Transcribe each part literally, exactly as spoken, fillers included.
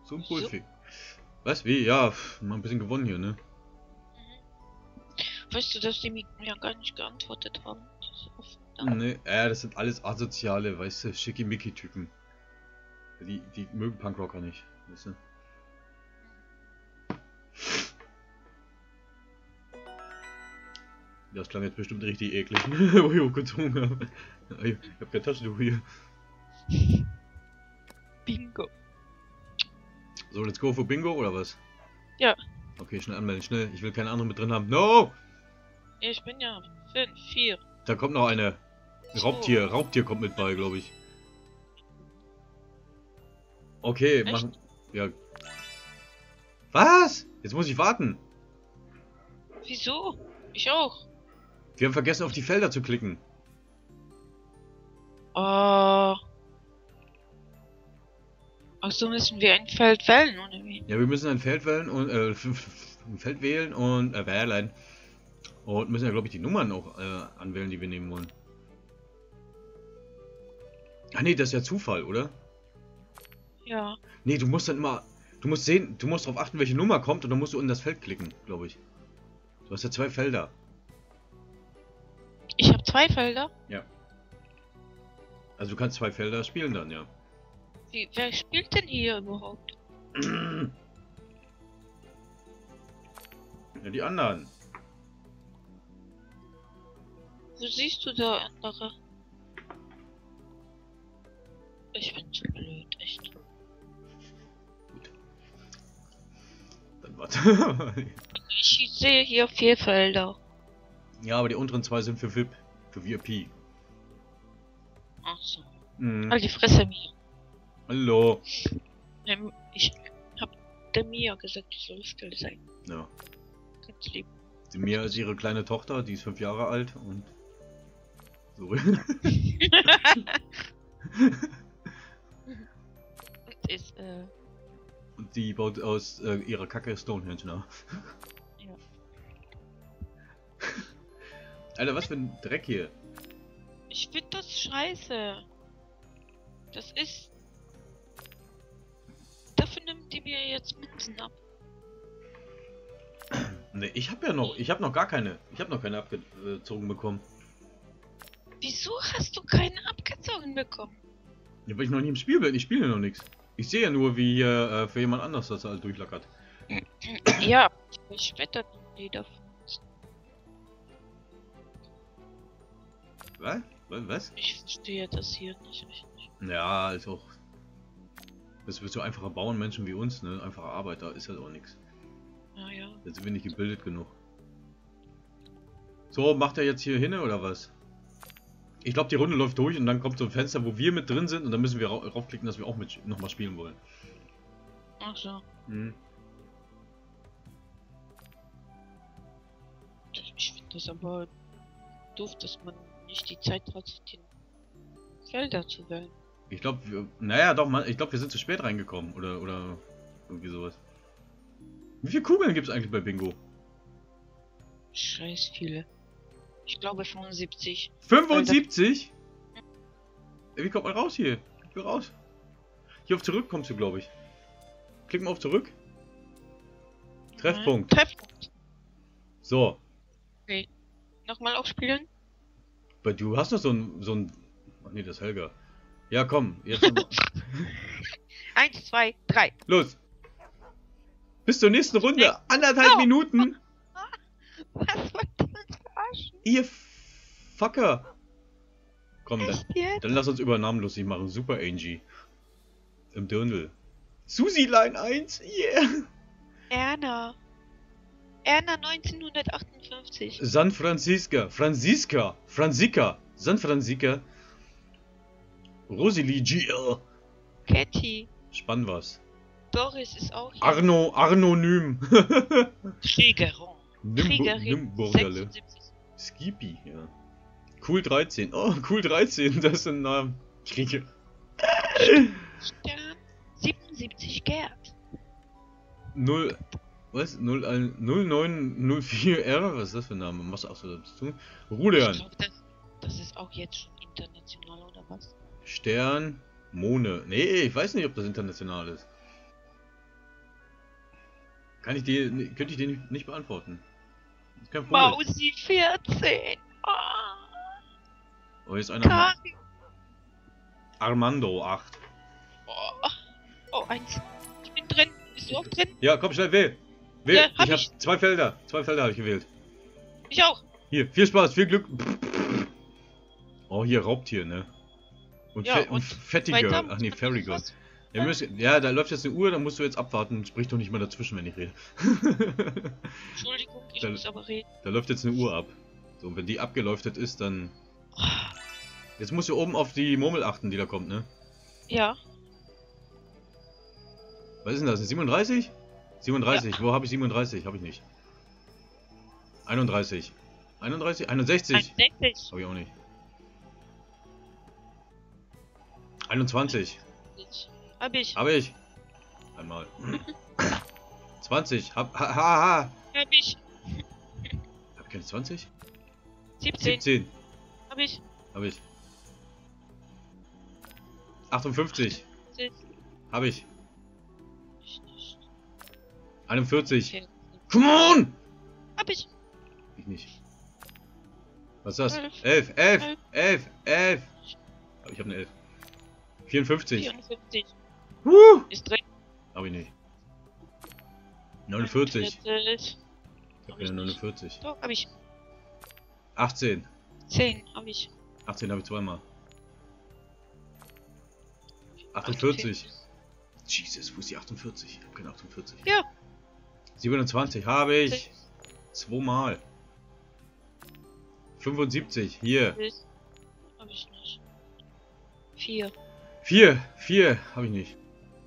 So ein Bullfick. Was? Wie? Ja, mal ein bisschen gewonnen hier, ne? Weißt du, dass die mir ja gar nicht geantwortet haben? Ne, äh, das sind alles asoziale, weißt du, Schickimicki-Typen. Die, die mögen Punkrocker nicht, weißt du? Das klang jetzt bestimmt richtig eklig, wo ich hochgezogen habe. Ich hab keine Taschentuch hier. Bingo. So, let's go für Bingo oder was? Ja. Okay, schnell anmelden, schnell. Ich will keine andere mit drin haben. No! Ich bin ja fünf, vier. Da kommt noch eine. Raubtier, Raubtier kommt mit bei, glaube ich. Okay, Echt? machen. Ja. Was? Jetzt muss ich warten. Wieso? Ich auch. Wir haben vergessen, auf die Felder zu klicken. Oh. Ach so, müssen wir ein Feld wählen, oder wie? Ja, wir müssen ein Feld wählen und äh, ein Feld wählen und äh, wählen. Und müssen ja, glaube ich, die Nummern auch äh, anwählen, die wir nehmen wollen. Ah nee, das ist ja Zufall, oder? Ja. Nee, du musst dann immer. Du musst sehen, du musst darauf achten, welche Nummer kommt und dann musst du in das Feld klicken, glaube ich. Du hast ja zwei Felder. Ich habe zwei Felder. Ja. Also du kannst zwei Felder spielen dann, ja. Wie, wer spielt denn hier überhaupt? Ja, die anderen. Wo siehst du da andere? Ich bin zu blöd, echt. Gut. Dann warte. Ich sehe hier vier Felder. Ja, aber die unteren zwei sind für V I P. Für V I P. Ach so. Mhm. Halt die Fresse, Mia. Hallo. Ähm, Ich hab der Mia gesagt, ich soll still sein. Ja. Ganz lieb. Die Mia ist ihre kleine Tochter, die ist fünf Jahre alt und. So. Und ist, äh, Und die baut aus äh, ihrer Kacke Stonehenge nach. ja. Alter, was für ein Dreck hier. Ich find das scheiße. Das ist... Dafür nimmt die mir jetzt Münzen ab. Ne, ich hab ja noch, ich hab noch gar keine, ich hab noch keine abgezogen bekommen. Wieso hast du keine abgezogen bekommen? Ja, weil ich noch nie im Spiel bin, ich spiele noch nichts. Ich sehe ja nur, wie hier äh, für jemand anders das halt durchlackert. Ja, ich wette, die davon. Was? Was? Ich verstehe das hier nicht richtig. Ja, ist auch. Das wird so einfache Bauernmenschen wie uns, ne? Einfache Arbeiter ist halt auch nichts. Ja, ja. Da sind wir nicht gebildet genug. So, macht er jetzt hier hin oder was? Ich glaube, die Runde läuft durch und dann kommt so ein Fenster, wo wir mit drin sind und dann müssen wir ra raufklicken, dass wir auch mit nochmal spielen wollen. Ach so. Hm. Ich finde das aber doof, dass man nicht die Zeit hat, die Felder zu wählen. Ich glaube, wir, naja, doch, man, ich glaube, wir sind zu spät reingekommen oder oder irgendwie sowas. Wie viele Kugeln gibt es eigentlich bei Bingo? Scheiß viele. Ich glaube fünfundsiebzig. fünfundsiebzig? Wie kommt man raus hier? Ich will raus. Hier auf zurück kommst du, glaube ich. Klick mal auf zurück. Treffpunkt. Mhm. Treffpunkt. So. Okay. Nochmal aufspielen? Weil du hast doch so ein, so ein... Ach nee, das ist Helga. Ja, komm. Jetzt nochmal. Eins, zwei, drei. Los. Bis zur nächsten Runde. Nee. Anderthalb Oh. Minuten. Was wollt ihr uns verarschen? Ihr Fucker. Komm, dann, Echt jetzt? dann lass uns über Namen lustig machen. Super Angie. Im Dirndl. Susi Line eins. Yeah. Erna. Erna neunzehnhundertachtundfünfzig. San Francisca. Franziska. Franziska. San Francisca. Rosalie G L. Catty. Spannend was. Doris ist auch hier. Arno. Arnonym. Kriegerin. Nimm, Kriegerin. nimm Bordelle. sechsundsiebzig. Skippy, ja. Cool dreizehn. Oh, cool dreizehn. Das ist ein Name. Krieger. Stern. siebenundsiebzig Gerd. null. Was? null neun null vier R? Was ist das für ein Name? Was hast du dazu? Rudern. Ich glaube, das, das ist auch jetzt schon international, oder was? Stern. Mone. Nee, ich weiß nicht, ob das international ist. Kann ich dir, könnte ich dir nicht, nicht beantworten. Das ist kein Problem. Mausi vierzehn. Ah, Oh, jetzt einer. Kari. Armando acht. Oh, oh, eins. Ich bin drin. Bist du auch drin? Ja, komm schnell, wähl. Wähl. Ja, ich hab habe ich. zwei Felder. Zwei Felder habe ich gewählt. Ich auch. Hier, viel Spaß, viel Glück. Oh, hier Raubtier, ne? Und, Ja, Fe und und fettige. weiter? Ach nee, Fairy Girl. Was? Ja, müssen, ja, da läuft jetzt eine Uhr, dann musst du jetzt abwarten. Sprich doch nicht mal dazwischen, wenn ich rede. Entschuldigung, ich Da- muss aber reden. Da läuft jetzt eine Uhr ab. So, und wenn die abgeleuchtet ist, dann... Jetzt musst du oben auf die Murmel achten, die da kommt, ne? Ja. Was ist denn das? siebenunddreißig? siebenunddreißig. Wo habe ich siebenunddreißig? Habe ich nicht. einunddreißig. einunddreißig? einundsechzig. einundsechzig. Habe ich auch nicht. einundzwanzig. Hab ich. Habe ich. Einmal. zwanzig. Hab, ha, ha, ha. Hab ich. Hab ich keine zwanzig? siebzehn. siebzehn. Hab ich. Habe ich. achtundfünfzig. Habe ich. Ich nicht. einundvierzig. Okay. Come on! Hab ich. Ich nicht. Was ist das? Elf. elf, elf, Elf. elf, elf. Ich habe eine elf. vierundfünfzig. vierundfünfzig. Huh! Ist drin. Habe ich nicht. neunundvierzig. vierzig. Ich habe keine neunundvierzig. Doch, hab ich. achtzehn. zehn. Hab ich. achtzehn habe ich zweimal. achtundvierzig. Jesus, wo ist die achtundvierzig? Ich habe keine achtundvierzig. Ja. siebenundzwanzig habe ich. Zweimal. fünfundsiebzig. Hier. Hab ich nicht. vier. vier. vier habe ich nicht.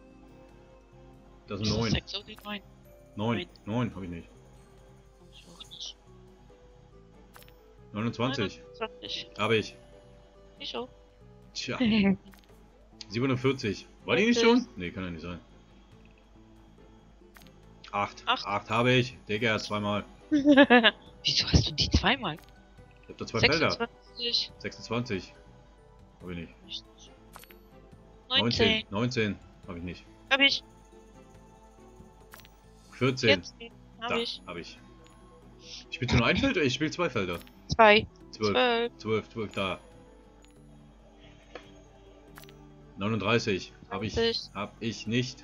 Das Ist sind das neun. sechs oder neun? neun. neun habe ich nicht. Hab ich auch nicht. neunundzwanzig neunundzwanzig. habe ich. Ich auch. Tja. siebenundvierzig. War die nicht schon? Ne, kann ja nicht sein. acht. Acht. acht habe ich. Digga, zweimal. Wieso hast du die zweimal? Ich hab da zwei Felder. sechsundzwanzig. sechsundzwanzig. Habe ich nicht. Ich nicht. neunzehn. neunzehn. neunzehn. Habe ich nicht. Hab ich. vierzehn. vierzehn. Hab Da, ich. habe ich. Spielst du nur ein Feld oder ich spiele zwei Felder? zwei. zwölf. zwölf. zwölf, zwölf, da. neununddreißig. Habe ich. zwanzig. Hab ich nicht.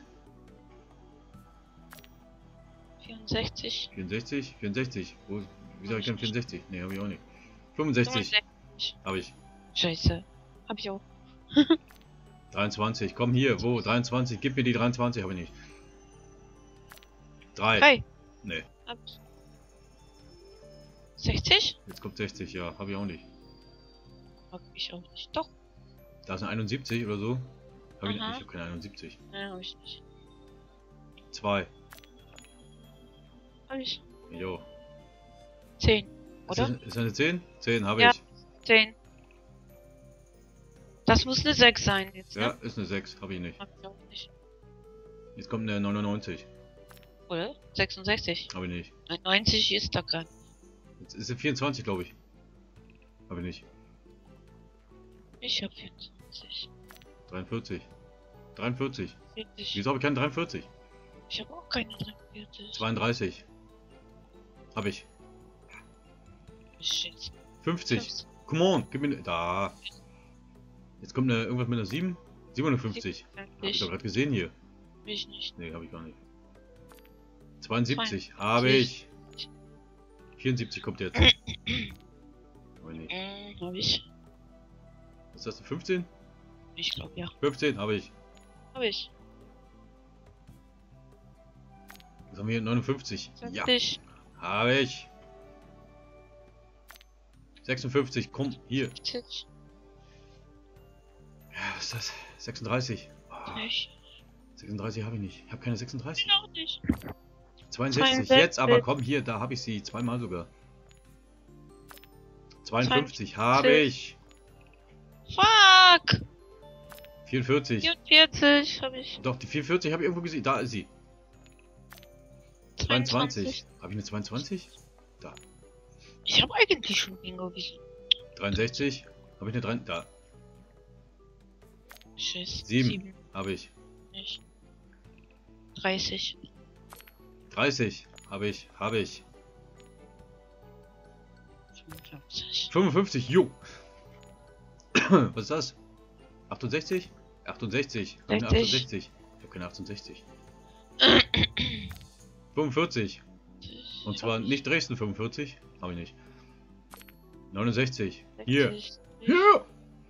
vierundsechzig. vierundsechzig. vierundsechzig. Wo, wie sag ich denn Hab ich nicht. vierundsechzig? Ne, habe ich auch nicht. fünfundsechzig. fünfundsechzig. Habe ich. Scheiße. Hab ich auch. dreiundzwanzig. Komm hier. Wo? dreiundzwanzig. Gib mir die dreiundzwanzig. Habe ich nicht. drei. drei. Ne. Hab ich. sechzig? Jetzt kommt sechzig. Ja, habe ich auch nicht. Hab ich auch nicht. Doch. Da ist eine einundsiebzig oder so. Hab ich, ich Aha. habe keine einundsiebzig. Nein, hab ich nicht. zwei. Hab ich. Jo. zehn. Ist Oder? das, ist das eine zehn? zehn habe Ja. ich. zehn. Das muss eine sechs sein jetzt, Ja, ne? ist eine sechs. Habe ich nicht. Hab ich auch nicht. Jetzt kommt eine neunundneunzig. Oder? sechsundsechzig. Habe ich nicht. Nein, neunzig ist da gerade. Jetzt ist eine vierundzwanzig, glaube ich. Habe ich nicht. Ich hab vierundzwanzig. dreiundvierzig. dreiundvierzig. vierzig. Wieso habe ich keine dreiundvierzig? Ich habe auch keine dreiundvierzig. zweiunddreißig. Habe ich. Shit. fünfzig. Come on, gib mir eine. Da. Jetzt kommt eine, irgendwas mit einer sieben. siebenundfünfzig. Habe ich doch gerade gesehen hier. Ich nicht. Ne, habe ich gar nicht. zweiundsiebzig. Habe ich. vierundsiebzig kommt jetzt. Habe ich nicht. Mm, hab ich. Was ist das? fünfzehn? Ich glaube ja. fünfzehn habe ich. Hab ich. Was haben wir hier? neunundfünfzig. Ja, zwanzig. habe ich. sechsundfünfzig. Komm, hier. fünfzig. Ja, was ist das? sechsunddreißig. Oh, Ich sechsunddreißig habe ich nicht. Ich habe keine sechsunddreißig. bin auch nicht. zweiundsechzig. Jetzt aber komm hier, da habe ich sie. Zweimal sogar. zweiundfünfzig habe ich. Fuck! vierundvierzig. vierundvierzig habe ich. Doch, die vierundvierzig habe ich irgendwo gesehen. Da ist sie. zweiundzwanzig. Habe ich eine zweiundzwanzig? Da. Ich habe eigentlich schon Bingo gesehen. dreiundsechzig. Habe ich eine drei? Da. Scheiße. Sieben. Habe ich. Nicht. dreißig. dreißig. Habe ich. Habe ich. fünfundfünfzig. fünfundfünfzig. Jo. Was ist das? achtundsechzig? achtundsechzig. Hab eine achtundsechzig. Ich habe keine achtundsechzig. fünfundvierzig. Und zwar nicht Dresden fünfundvierzig. Habe ich nicht. neunundsechzig. Hier. Hier.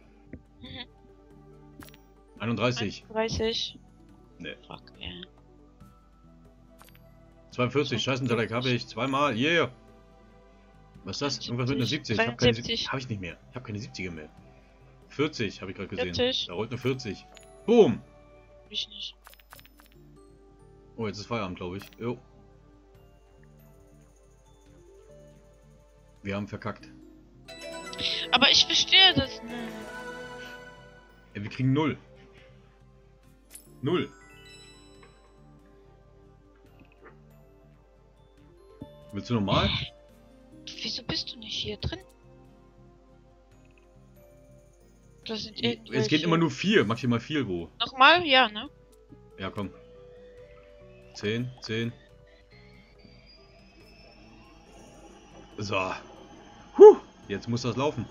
einunddreißig. einunddreißig. Ne. Fuck, ja. zweiundvierzig. Scheißentalek habe ich. Zweimal. Yeah. Was ist das? Irgendwas mit einer siebzig. Ich habe keine siebzig. Habe ich nicht mehr. Ich habe keine siebziger mehr. vierzig habe ich gerade gesehen. vierzig. Da rollt eine vierzig. Boom. Ich nicht. Oh, jetzt ist Feierabend, glaube ich. Jo. Wir haben verkackt. Aber ich verstehe das nicht. Ja, wir kriegen null. Null. Willst du normal? Wieso bist du nicht hier drin? Das sind Es irgendwelche... geht immer nur vier, maximal vier wo. Nochmal? Ja, ne? Ja, komm. zehn, zehn. So. Huh, jetzt muss das laufen.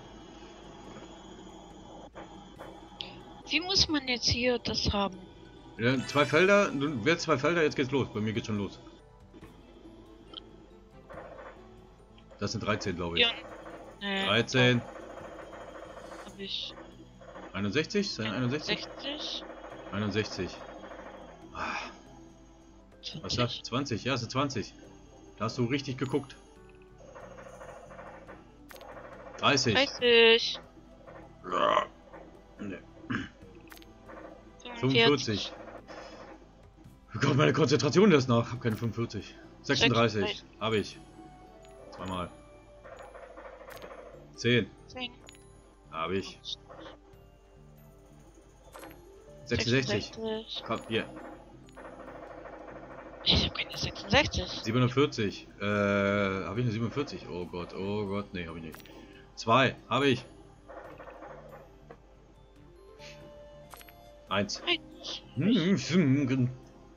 Wie muss man jetzt hier das haben? Ja, zwei Felder, du willst zwei Felder, jetzt geht's los. Bei mir geht's schon los. Das sind dreizehn, glaube ich. Ja. Nee, dreizehn. Hab ich. einundsechzig? Sind einundsechzig? sechzig. einundsechzig. Ah, was ist das? zwanzig? Ja, es sind zwanzig. Da hast du richtig geguckt. dreißig. dreißig. Ja. Nee. fünfundvierzig. Oh Gott, meine Konzentration lässt nach. Hab keine fünfundvierzig. sechsunddreißig. Habe ich. Zweimal. zehn. zehn. Habe ich. sechsundsechzig. sechsundsechzig. Komm, hier. Ich hab keine sechsundsechzig. siebenundvierzig. Äh, habe ich eine siebenundvierzig? Oh Gott, oh Gott, nee, habe ich nicht. zwei. Habe ich. eins. Eins.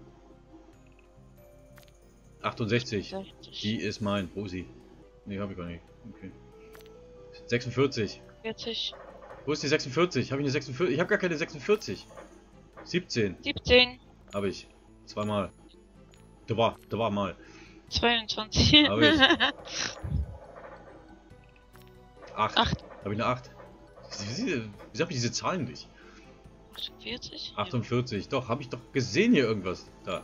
achtundsechzig. Die ist mein. Wo ist sie? Nee, habe ich gar nicht. Okay. sechsundvierzig. vierzig. Wo ist die sechsundvierzig? Habe ich eine sechsundvierzig? Ich habe gar keine sechsundvierzig. siebzehn. siebzehn. Habe ich. Zweimal. Da war, da war mal. zweiundzwanzig. Habe ich. acht. acht. Habe ich eine acht? Wieso habe ich diese Zahlen nicht? achtundvierzig. achtundvierzig. Doch, habe ich doch gesehen hier irgendwas. Da.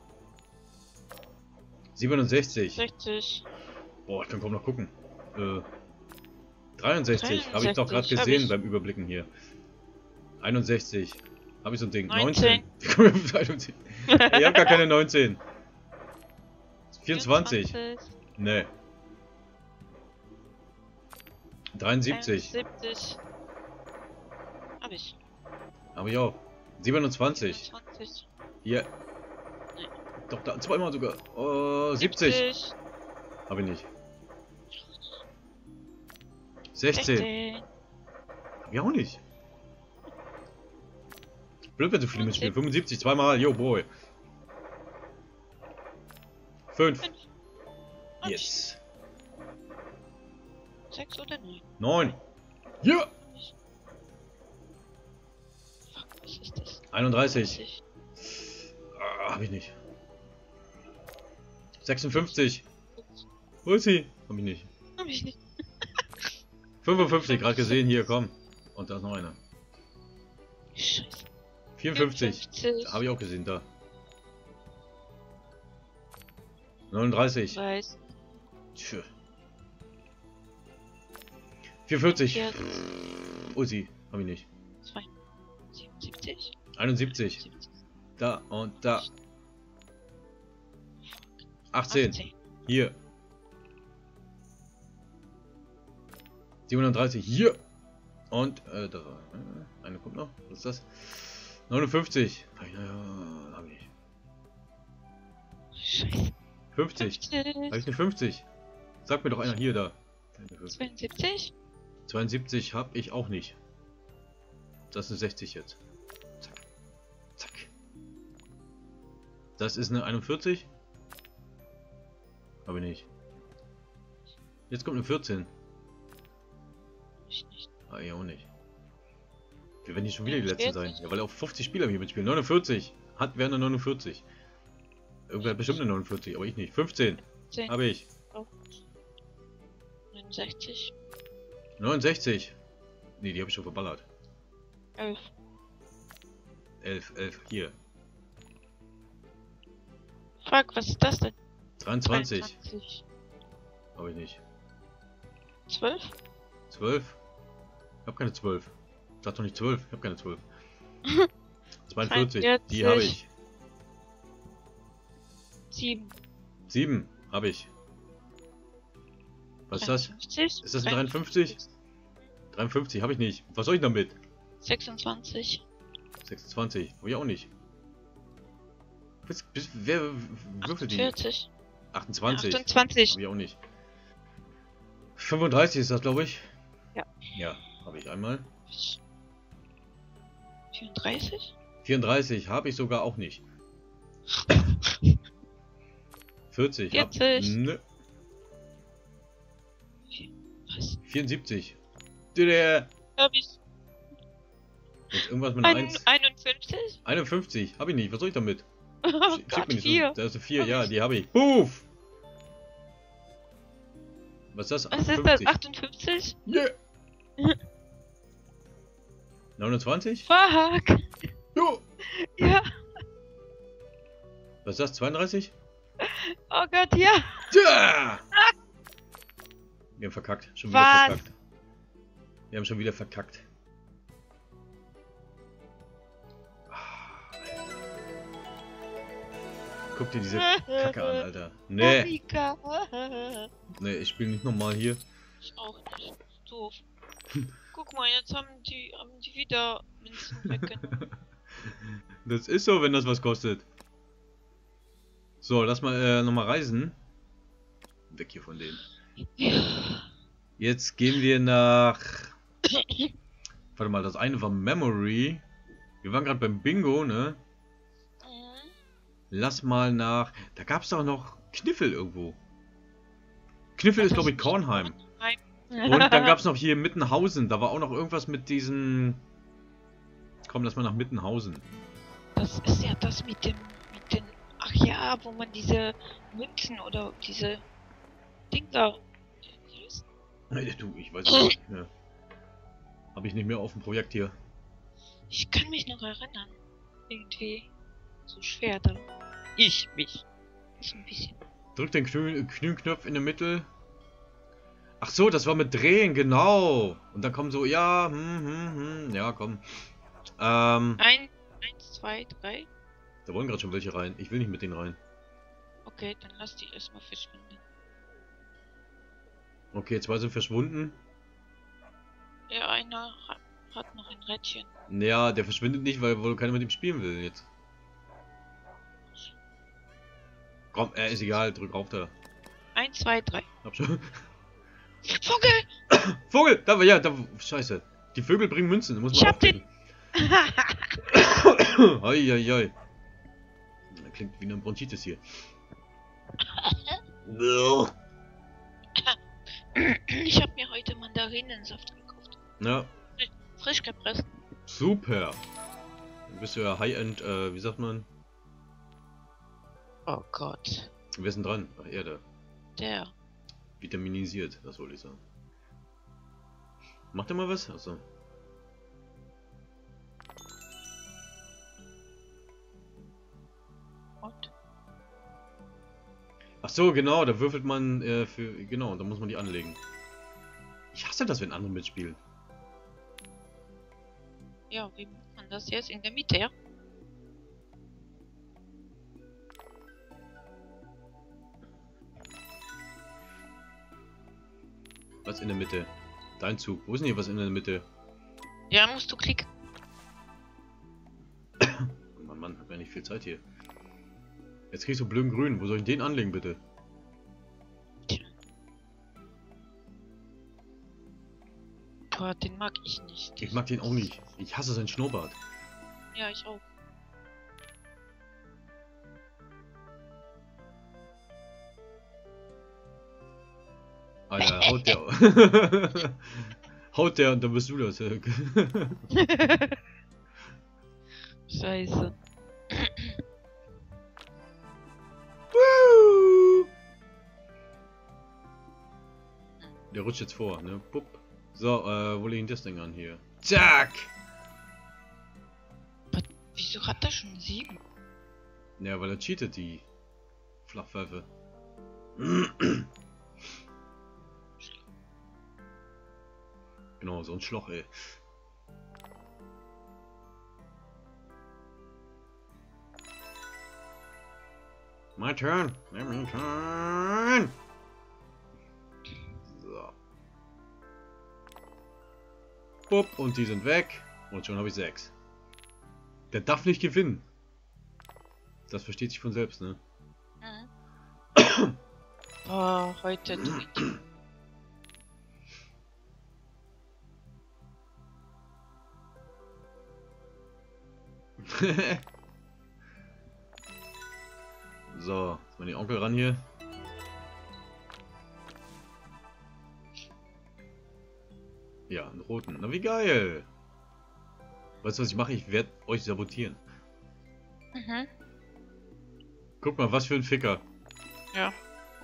siebenundsechzig. sechzig. Boah, ich kann kaum noch gucken. Äh, dreiundsechzig. Habe ich doch gerade dreiundsechzig, gesehen hab ich. beim Überblicken hier. einundsechzig. Habe ich so ein Ding. neunzehn. neunzehn. Ich habe gar keine neunzehn. vierundzwanzig. vierundzwanzig. Nee. dreiundsiebzig. einundsiebzig. Hab ich. Habe ich auch. siebenundzwanzig. siebenundzwanzig. Hier. Nee. Doch, da zweimal sogar. Oh, siebzig. siebzig. Habe ich nicht. sechzehn. sechzehn. Hab ich auch nicht. Blöd, wenn so viele mitspielen. fünfundsiebzig, zweimal. Yo, boy. fünf. fünf. Hab ich. Yes. sechs oder neun? neun. Ja. Fuck, was ist das? einunddreißig. Ah, hab ich nicht. sechsundfünfzig. Wo ist sie? Hab ich nicht. Hab ich nicht. fünfundfünfzig, gerade gesehen. Hier, komm. Und da ist noch einer. Scheiße. vierundfünfzig. vierundfünfzig. Habe ich auch gesehen, da. neununddreißig. Weiß. Tschö. vierundvierzig. Ja. Wo ist sie? Hab ich nicht. zwei. siebenundsiebzig. einundsiebzig. siebzig. Da und da. achtzehn. achtzehn. Hier. siebenunddreißig. Hier. Und, äh, da. Äh, eine kommt noch. Was ist das? neunundfünfzig. Hab ich, äh, hab ich. Scheiße. fünfzig. Hab ich fünfzig. eine fünfzig? Sag mir doch einer hier, da. zweiundsiebzig. zweiundsiebzig habe ich auch nicht. Das ist eine sechzig jetzt. Zack. Zack. Das ist eine einundvierzig. Habe ich nicht. Jetzt kommt eine vierzehn. Ich nicht. Ah, ich auch nicht. Wir werden hier schon wieder die letzten sein. Ja, weil auch fünfzig Spieler hier mitspielen. neunundvierzig. Hat Werner neunundvierzig. Irgendwer hat bestimmt eine neunundvierzig, aber ich nicht. fünfzehn. Habe ich. Oh. neunundsechzig. neunundsechzig. Ne, die habe ich schon verballert. elf. elf, elf, hier. Fuck, was ist das denn? dreiundzwanzig. Habe ich nicht. zwölf? zwölf? Ich habe keine zwölf. Sag doch nicht zwölf, ich habe keine zwölf. zweiundvierzig, die habe ich. sieben. sieben habe ich. Was ist das? dreiundfünfzig? Ist das ein dreiundfünfzig? dreiundfünfzig habe ich nicht. Was soll ich damit? sechsundzwanzig. sechsundzwanzig, habe ich auch nicht. Bis, bis, wer würfelt die? vierzig. achtundzwanzig. achtundzwanzig. Habe ich auch nicht. fünfunddreißig ist das, glaube ich. Ja. Ja, habe ich einmal. vierunddreißig? vierunddreißig habe ich sogar auch nicht. vierzig. vierzig. Hab, nö. Was? vierundsiebzig. Der. Hab ich. Jetzt irgendwas mit Ein, eins. einundfünfzig? einundfünfzig. Habe ich nicht. Was soll ich damit? Oh Schick Gott, mir nicht vier. so. Da ist eine vier. Hab Ja, ich. die habe ich. Puff! Was ist das? Was ist das? achtundfünfzig? Yeah. neunundzwanzig? Fuck! Jo! Ja! Was ist das? zweiunddreißig? Oh Gott, ja! Ja! Wir haben verkackt. Schon wieder Was? verkackt. Wir haben schon wieder verkackt. Guck dir diese Kacke an, Alter. Nee. Monika. Nee, ich spiele nicht nochmal hier. Ich auch nicht. Doof. Guck mal, jetzt haben die, haben die wieder Münzen weggenommen. Das ist so, wenn das was kostet. So, lass mal äh, nochmal reisen. Weg hier von denen. Jetzt gehen wir nach... Warte mal, das eine war Memory. Wir waren gerade beim Bingo, ne? Mhm. Lass mal nach... Da gab es doch noch Kniffel irgendwo. Kniffel ist, glaube ich, Kornheim. Und dann gab es noch hier Mittenhausen. Da war auch noch irgendwas mit diesen... Komm, lass mal nach Mittenhausen. Das ist ja das mit dem, mit den, ach ja, wo man diese Münzen oder diese Dinger. Nee, du, ich weiß es nicht mehr. Habe ich nicht mehr auf dem Projekt hier. Ich kann mich noch erinnern. Irgendwie so schwer da. Ich mich. So ein bisschen. Drück den Knü-Knopf in der Mitte. Ach so, das war mit Drehen, genau. Und dann kommen so, ja, hm, hm, hm, ja, komm. Ähm, Ein, eins, zwei, drei. da wollen gerade schon welche rein. Ich will nicht mit denen rein. Okay, dann lass die erstmal verschwinden. Okay, zwei sind verschwunden. Ja, einer hat, hat noch ein Rädchen. Ja, der verschwindet nicht, weil wohl keiner mit ihm spielen will jetzt. Komm, äh, ist egal, drück auf da. Eins, zwei, drei. Hab schon. Vogel! Vogel! Da war ja, da. Scheiße. Die Vögel bringen Münzen, muss man Ich hab aufpassen. Hoi, hoi, hoi. Klingt wie eine Bronchitis hier. Ich hab mir heute Mandarinensaft gekauft. Ja, Frisch gepresst. super. Dann bist du ja High-End, äh, wie sagt man? Oh Gott. Wer ist denn dran? Ach, er da. Der. Vitaminisiert, das wollte ich sagen. Macht er mal was? Achso. Und? Ach so, genau, da würfelt man äh, für. Genau, da muss man die anlegen. Ich hasse das, wenn andere mitspielen. Ja, wie macht man das jetzt? In der Mitte, ja? Was in der Mitte? Dein Zug. Wo ist denn hier was in der Mitte? Ja, musst du klicken. Mann, Mann, hab ja nicht viel Zeit hier. Jetzt kriegst du blöden Grün. Wo soll ich den anlegen, bitte? Boah, den mag ich nicht. Ich mag den auch nicht. Ich hasse seinen Schnurrbart. Ja, ich auch. Alter, haut der. Haut der und dann bist du das. Scheiße. Der rutscht jetzt vor, ne? Pupp. So, äh, wo liegt das Ding an hier? Zack! Wieso hat er schon sieben? Ja, weil er cheatet, die Flachpfeife. Genau, so ein Schloch, ey. My turn! My turn! So. Bupp, und die sind weg. Und schon habe ich sechs. Der darf nicht gewinnen. Das versteht sich von selbst, ne? Mhm. Oh, heute Tweet. So, jetzt mal den Onkel ran hier. Ja, einen roten. Na wie geil! Weißt du, was ich mache? Ich werde euch sabotieren. Mhm. Guck mal, was für ein Ficker. Ja.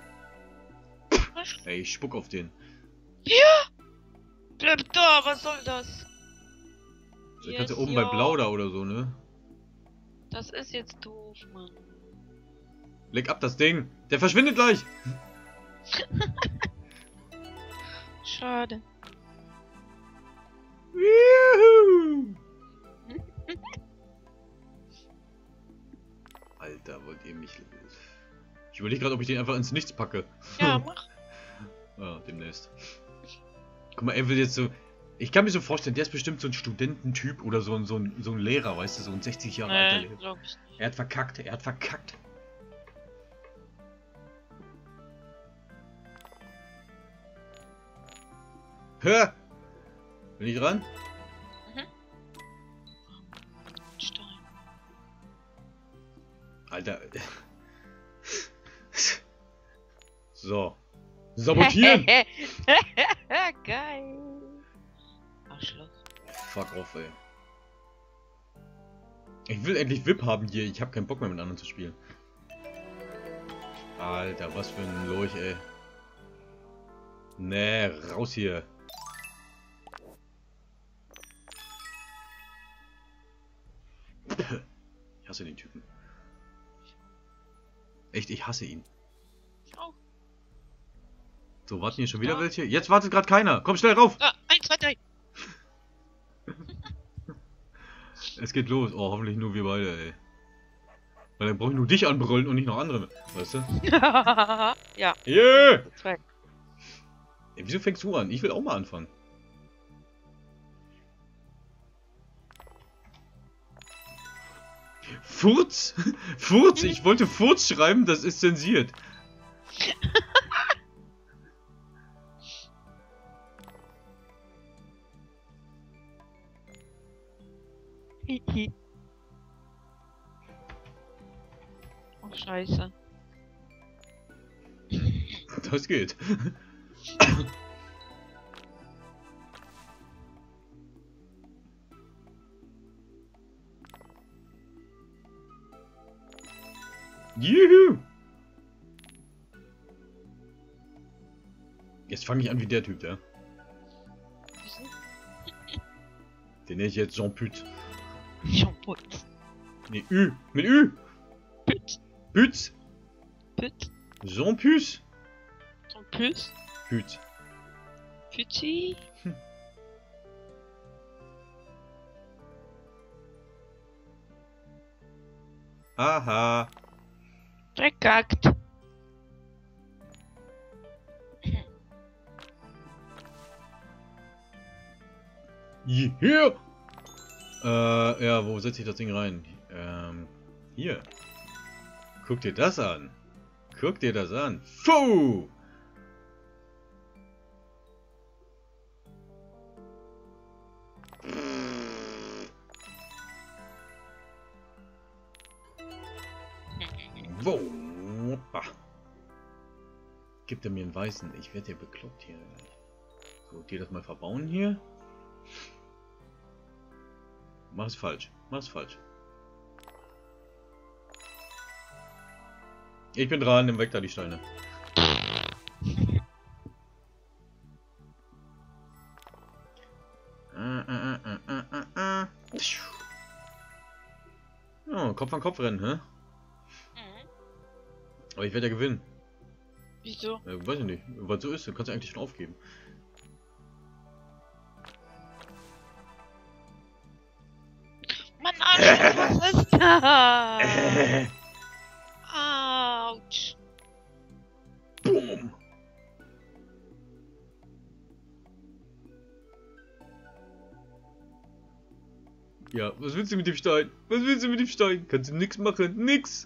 Ey, ich spuck auf den. Ja! Bleib da, was soll das? Da kannst du Yes, oben ja. bei Blau da oder so, ne? Das ist jetzt doof, Mann. Leg ab das Ding! Der verschwindet gleich! Schade. Juhu! Alter, wollt ihr mich... Ich überlege gerade, ob ich den einfach ins Nichts packe. Ja, mach. Ja, demnächst. Guck mal, er will jetzt so... Ich kann mir so vorstellen, der ist bestimmt so ein Studententyp oder so ein, so ein, so ein Lehrer, weißt du, so ein sechzig Jahre alter Nee, Lehrer. glaub ich nicht. Er hat verkackt, er hat verkackt. Hör! Bin ich dran? Mhm. Stein. Alter. So. Sabotieren! Geil. Arschloch. Fuck off, ey. Ich will endlich V I P haben hier. Ich habe keinen Bock mehr mit anderen zu spielen. Alter, was für ein Lurch, ey. Nee, raus hier. Ich hasse den Typen. Echt, ich hasse ihn. Ich auch. So, warten hier schon wieder welche? Jetzt wartet gerade keiner. Komm schnell rauf. Ah, eins, zwei, drei. Es geht los. Oh, hoffentlich nur wir beide, ey. Weil dann brauche ich nur dich anbrüllen und nicht noch andere. Weißt du? Ja. Yeah! Zwei. Ey, wieso fängst du an? Ich will auch mal anfangen. Furz? Furz? Ich wollte Furz schreiben, das ist zensiert. Oh, scheiße. Das geht. Juhu! Jetzt fange ich an wie der Typ, ja? Den nenne ich jetzt Jean Püt. Jean Püt. Ne, Ü. Mit Ü. Püt. Püt. Püt. Jean Püt. Jean Püt. Püt. Püti. Haha. Verkackt. Yeah. Äh, ja, wo setze ich das Ding rein? Ähm, hier. Guck dir das an. Guck dir das an. Fuh! Wow. Gibt er mir einen weißen? Ich werde ja bekloppt hier. So, dir das mal verbauen hier. Mach es falsch. Mach es falsch. Ich bin dran, nimm weg da die Steine. Oh, Kopf an Kopf rennen, hä? Mhm. Aber ich werde ja gewinnen. Wieso? Ja, weiß ich nicht. Was so ist, du kannst ja eigentlich schon aufgeben. Mann, Arsch, was ist das? Autsch. Boom. Ja, was willst du mit dem Stein? Was willst du mit dem Stein? Kannst du nix machen? Nix!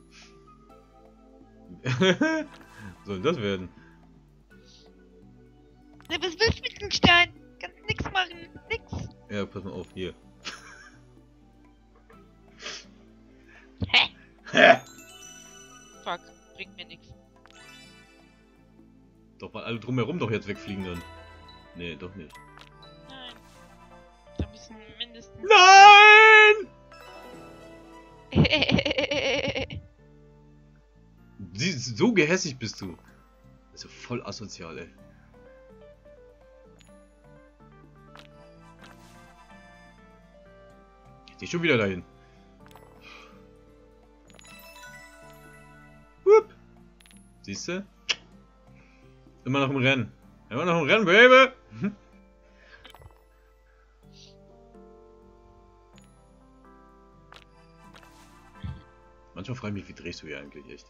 Was soll das werden? Na, was willst du mit dem Stein? Kannst nix machen. Nix. Ja, pass mal auf, hier. Hä? Hä? Fuck, bringt mir nix. Doch, weil alle drumherum doch jetzt wegfliegen dann. Nee, doch nicht. Nein. Da müssen mindestens... Nein! Sie, so gehässig bist du. Das ist ja voll asozial, ey. Ich geh schon wieder dahin. Wupp. Siehst du? Immer noch im Rennen. Immer noch im Rennen, Baby! Manchmal frage ich mich, wie drehst du hier eigentlich echt?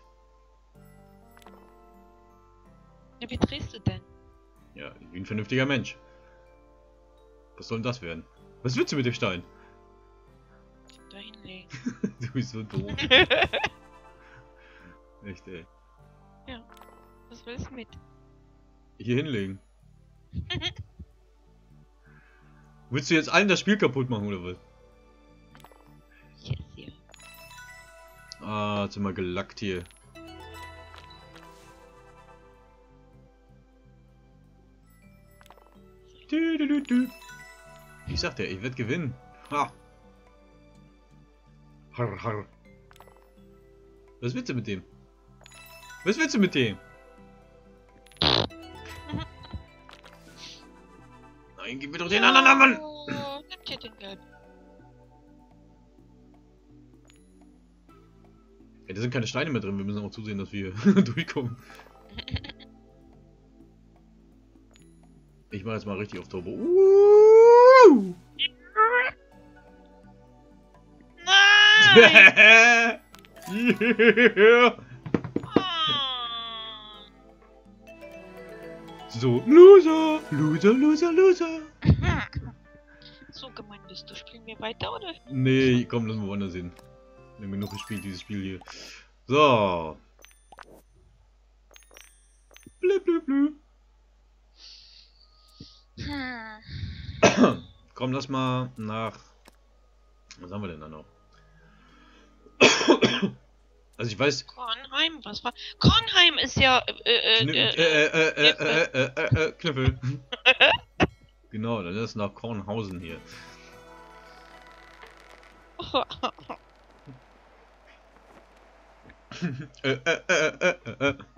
Ja, wie drehst du denn? Ja, wie ein vernünftiger Mensch. Was soll denn das werden? Was willst du mit dem Stein? Da hinlegen. Du bist so doof. Echt, ey. Ja. Was willst du mit? Hier hinlegen. Willst du jetzt allen das Spiel kaputt machen, oder was? Yes, ja. Ah, jetzt sind wir gelackt hier. Du, du, du, du. Ich sagte, ich werde gewinnen. Ha. Har, har. Was willst du mit dem? Was willst du mit dem? Nein, gib mir doch den anderen Mann! Oh, nimm dir den Gelb. Ja, da sind keine Steine mehr drin, wir müssen auch zusehen, dass wir durchkommen. Ich mache jetzt mal richtig auf Turbo. Uh! Nein! Yeah. Oh. So, Loser! Loser, Loser, Loser! So gemein bist du. Spielen wir weiter, oder? Nee, komm, lass mal woanders hin. Wir haben genug gespielt, dieses Spiel hier. So. Blub, blub, blub. Hm. Komm, lass mal nach... Was haben wir denn da noch? Also ich weiß... Kornheim? Was war... Kornheim ist ja... Äh, Kn äh, äh, äh, äh, äh, äh, äh, äh, äh, Kniffel. Genau, dann ist es nach Kornhausen hier. äh, äh, äh, äh, äh, äh.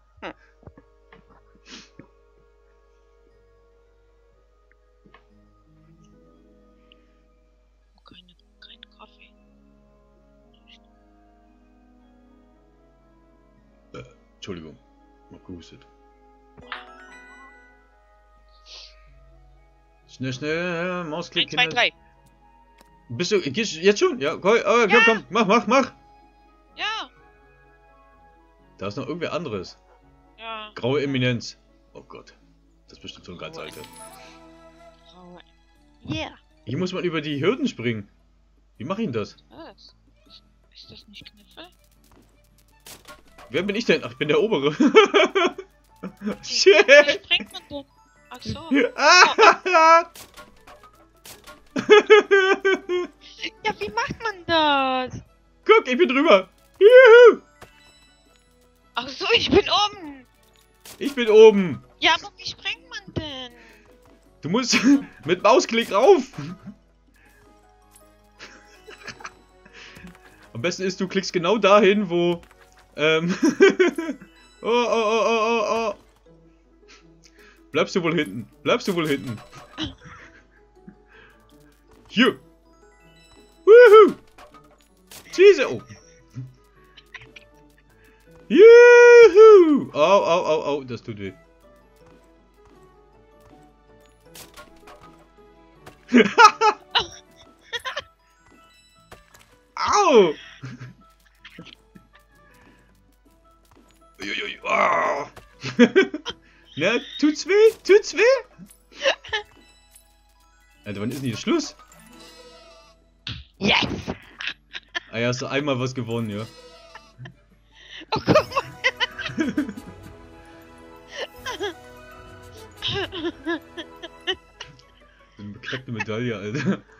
Keine, kein Kaffee. Äh, Entschuldigung, mal gehustet. Schnell, schnell, Mausklick. eins, zwei, drei. Bist du, gehst du jetzt schon? Ja, komm, oh, komm, Ja. komm, mach, mach, mach. Ja. Da ist noch irgendwer anderes. Ja. Graue Eminenz. Oh Gott, das ist bestimmt so ein ganz Graue. alter. Graue. Yeah. Hier muss man über die Hürden springen. Wie mache ich denn das? Was? Ist, ist das nicht Kniffel? Wer bin ich denn? Ach, ich bin der Obere. Wie Shit. springt man denn? Ach so. Ah. Ja, wie macht man das? Guck, ich bin drüber. Juhu. Ach so, ich bin oben. Ich bin oben. Ja, aber wie springt man denn? Du musst mit Mausklick rauf. Am besten ist, du klickst genau dahin, wo... Ähm... oh, oh, oh, oh, oh, oh. Bleibst du wohl hinten? Bleibst du wohl hinten? Hier. Woohoo. Diese. Oh. Juhu. Au, au, au, au. Das tut weh. Au. Uiuiui. Oh. Na, tut's weh? Tut's weh? Alter, wann ist denn hier Schluss? Yes! Ah ja, hast du einmal was gewonnen, ja. Oh, guck mal! So eine beknackte Medaille, Alter.